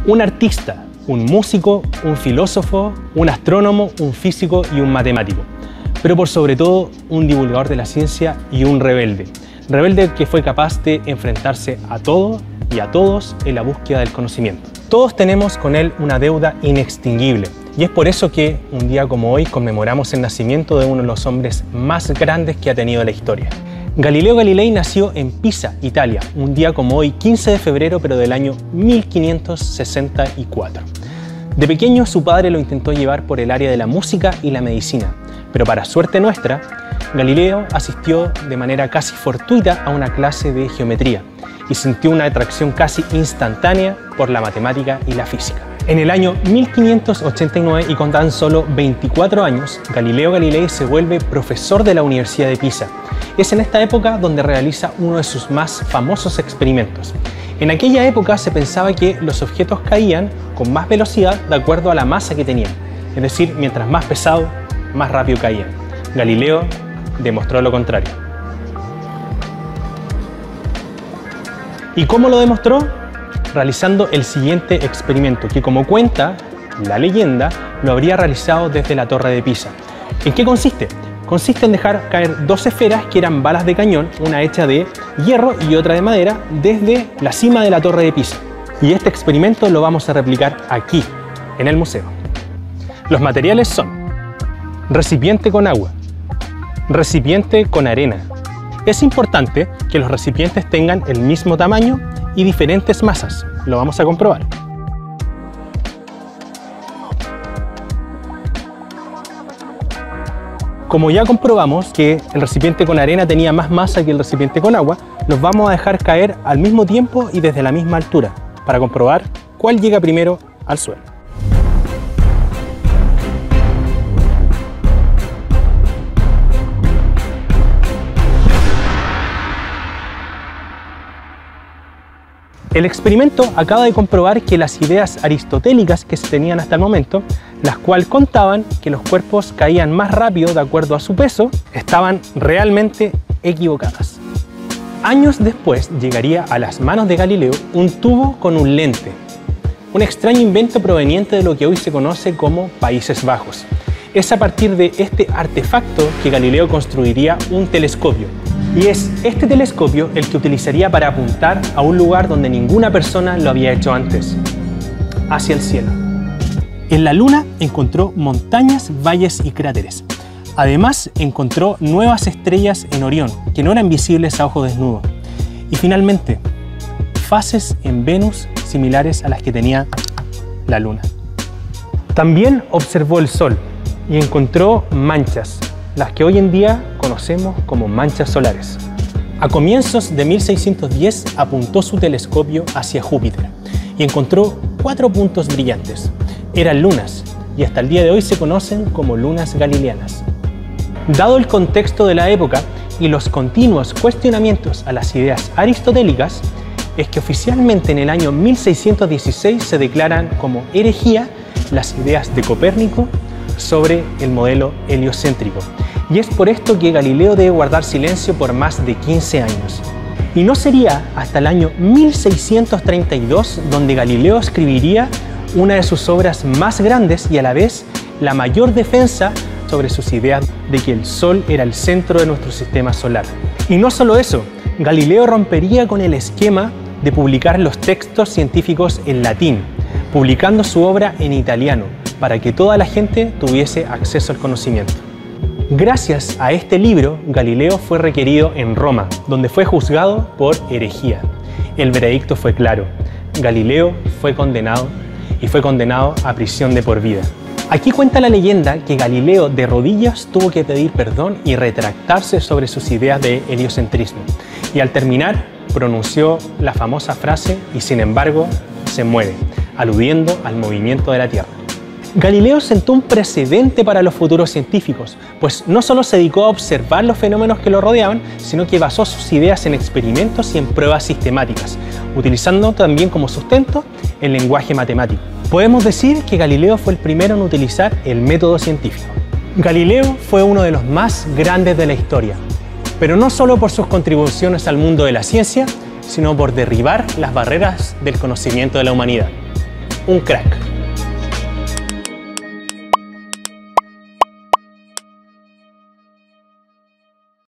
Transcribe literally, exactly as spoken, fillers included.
Un artista, un músico, un filósofo, un astrónomo, un físico y un matemático. Pero por sobre todo, un divulgador de la ciencia y un rebelde. Rebelde que fue capaz de enfrentarse a todo y a todos en la búsqueda del conocimiento. Todos tenemos con él una deuda inextinguible. Y es por eso que un día como hoy conmemoramos el nacimiento de uno de los hombres más grandes que ha tenido la historia. Galileo Galilei nació en Pisa, Italia, un día como hoy, quince de febrero, pero del año mil quinientos sesenta y cuatro. De pequeño su padre lo intentó llevar por el área de la música y la medicina, pero para suerte nuestra, Galileo asistió de manera casi fortuita a una clase de geometría y sintió una atracción casi instantánea por la matemática y la física. En el año mil quinientos ochenta y nueve, y con tan solo veinticuatro años, Galileo Galilei se vuelve profesor de la Universidad de Pisa. Es en esta época donde realiza uno de sus más famosos experimentos. En aquella época se pensaba que los objetos caían con más velocidad de acuerdo a la masa que tenían. Es decir, mientras más pesado, más rápido caían. Galileo demostró lo contrario. ¿Y cómo lo demostró? Realizando el siguiente experimento, que como cuenta la leyenda, lo habría realizado desde la Torre de Pisa. ¿En qué consiste? Consiste en dejar caer dos esferas que eran balas de cañón, una hecha de hierro y otra de madera, desde la cima de la Torre de Pisa. Y este experimento lo vamos a replicar aquí, en el museo. Los materiales son recipiente con agua, recipiente con arena. Es importante que los recipientes tengan el mismo tamaño y diferentes masas. Lo vamos a comprobar. Como ya comprobamos que el recipiente con arena tenía más masa que el recipiente con agua, los vamos a dejar caer al mismo tiempo y desde la misma altura, para comprobar cuál llega primero al suelo. El experimento acaba de comprobar que las ideas aristotélicas que se tenían hasta el momento, las cuales contaban que los cuerpos caían más rápido de acuerdo a su peso, estaban realmente equivocadas. Años después llegaría a las manos de Galileo un tubo con un lente, un extraño invento proveniente de lo que hoy se conoce como Países Bajos. Es a partir de este artefacto que Galileo construiría un telescopio. Y es este telescopio el que utilizaría para apuntar a un lugar donde ninguna persona lo había hecho antes, hacia el cielo. En la Luna encontró montañas, valles y cráteres. Además, encontró nuevas estrellas en Orión, que no eran visibles a ojo desnudo. Y finalmente, fases en Venus similares a las que tenía la Luna. También observó el Sol y encontró manchas, las que hoy en día conocemos como manchas solares. A comienzos de mil seiscientos diez apuntó su telescopio hacia Júpiter y encontró cuatro puntos brillantes. Eran lunas y hasta el día de hoy se conocen como lunas galileanas. Dado el contexto de la época y los continuos cuestionamientos a las ideas aristotélicas, es que oficialmente en el año mil seiscientos dieciséis se declaran como herejía las ideas de Copérnico sobre el modelo heliocéntrico. Y es por esto que Galileo debe guardar silencio por más de quince años. Y no sería hasta el año mil seiscientos treinta y dos donde Galileo escribiría una de sus obras más grandes y a la vez la mayor defensa sobre sus ideas de que el Sol era el centro de nuestro sistema solar. Y no solo eso, Galileo rompería con el esquema de publicar los textos científicos en latín, publicando su obra en italiano, para que toda la gente tuviese acceso al conocimiento. Gracias a este libro, Galileo fue requerido en Roma, donde fue juzgado por herejía. El veredicto fue claro. Galileo fue condenado y fue condenado a prisión de por vida. Aquí cuenta la leyenda que Galileo de rodillas tuvo que pedir perdón y retractarse sobre sus ideas de heliocentrismo. Y al terminar, pronunció la famosa frase "y sin embargo se muere", aludiendo al movimiento de la Tierra. Galileo sentó un precedente para los futuros científicos, pues no solo se dedicó a observar los fenómenos que lo rodeaban, sino que basó sus ideas en experimentos y en pruebas sistemáticas, utilizando también como sustento el lenguaje matemático. Podemos decir que Galileo fue el primero en utilizar el método científico. Galileo fue uno de los más grandes de la historia, pero no solo por sus contribuciones al mundo de la ciencia, sino por derribar las barreras del conocimiento de la humanidad. un crack.